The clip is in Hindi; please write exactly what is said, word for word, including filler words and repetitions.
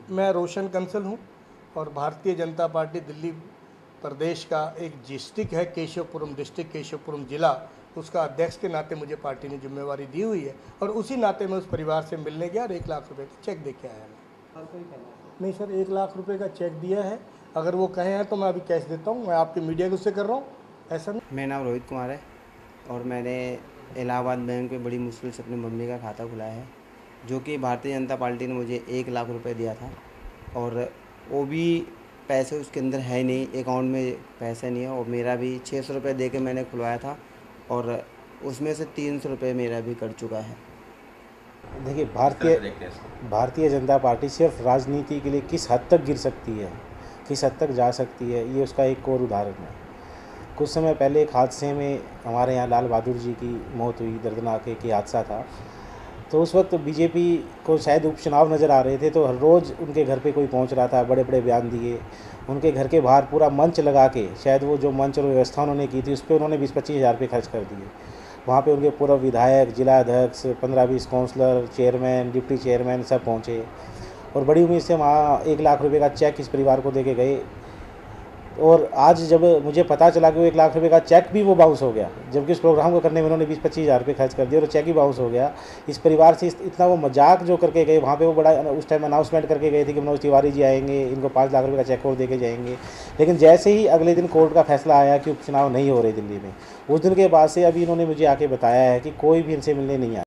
मैं रोशन कंसल हूँ और भारतीय जनता पार्टी दिल्ली प्रदेश का एक डिस्ट्रिक्ट है, केशवपुरम डिस्ट्रिक्ट, केशवपुरम ज़िला, उसका अध्यक्ष के नाते मुझे पार्टी ने जिम्मेवारी दी हुई है और उसी नाते मैं उस परिवार से मिलने गया और एक लाख रुपए का चेक दे के आया मैं। नहीं सर, एक लाख रुपए का चेक दिया है। अगर वो कहे हैं तो मैं अभी कैश देता हूँ, मैं आपके मीडिया के उससे कर रहा हूँ, ऐसा नहीं। मेरा नाम रोहित कुमार है और मैंने इलाहाबाद बैंक में बड़ी मुश्किल से अपनी मम्मी का खाता खुलाया है, जो कि भारतीय जनता पार्टी ने मुझे एक लाख रुपए दिया था और वो भी पैसे उसके अंदर है नहीं, अकाउंट में पैसे नहीं है। और मेरा भी छः सौ रुपये दे के मैंने खुलवाया था और उसमें से तीन सौ रुपये मेरा भी कट चुका है। देखिए, भारतीय भारतीय जनता पार्टी सिर्फ राजनीति के लिए किस हद तक गिर सकती है, किस हद तक जा सकती है, ये उसका एक और उदाहरण है। कुछ समय पहले एक हादसे में हमारे यहाँ लाल बहादुर जी की मौत हुई, दर्दनाक एक हादसा था। तो उस वक्त बीजेपी को शायद उपचुनाव नज़र आ रहे थे, तो हर रोज़ उनके घर पे कोई पहुंच रहा था, बड़े बड़े बयान दिए। उनके घर के बाहर पूरा मंच लगा के, शायद वो जो मंच और व्यवस्था उन्होंने की थी उस पर उन्होंने बीस पच्चीस हज़ार रुपये खर्च कर दिए। वहाँ पे उनके पूर्व विधायक, जिला अध्यक्ष, पंद्रह बीस काउंसलर, चेयरमैन, डिप्टी चेयरमैन सब पहुँचे और बड़ी उम्मीद से वहाँ एक लाख रुपये का चेक इस परिवार को दे के गए। और आज जब मुझे पता चला कि वो एक लाख रुपए का चेक भी वो बाउंस हो गया, जबकि उस प्रोग्राम को करने में उन्होंने बीस पच्चीस हज़ार रुपये खर्च कर दिए और चेक ही बाउंस हो गया। इस परिवार से इतना वो मजाक जो करके गए, वहाँ पे वो बड़ा उस टाइम अनाउंसमेंट करके गए थे कि मनोज तिवारी जी आएंगे, इनको पाँच लाख रुपये का चेक और दे के जाएंगे। लेकिन जैसे ही अगले दिन कोर्ट का फैसला आया कि उपचुनाव नहीं हो रहे दिल्ली में, उस दिन के बाद से अभी इन्होंने मुझे आके बताया है कि कोई भी इनसे मिलने नहीं आया।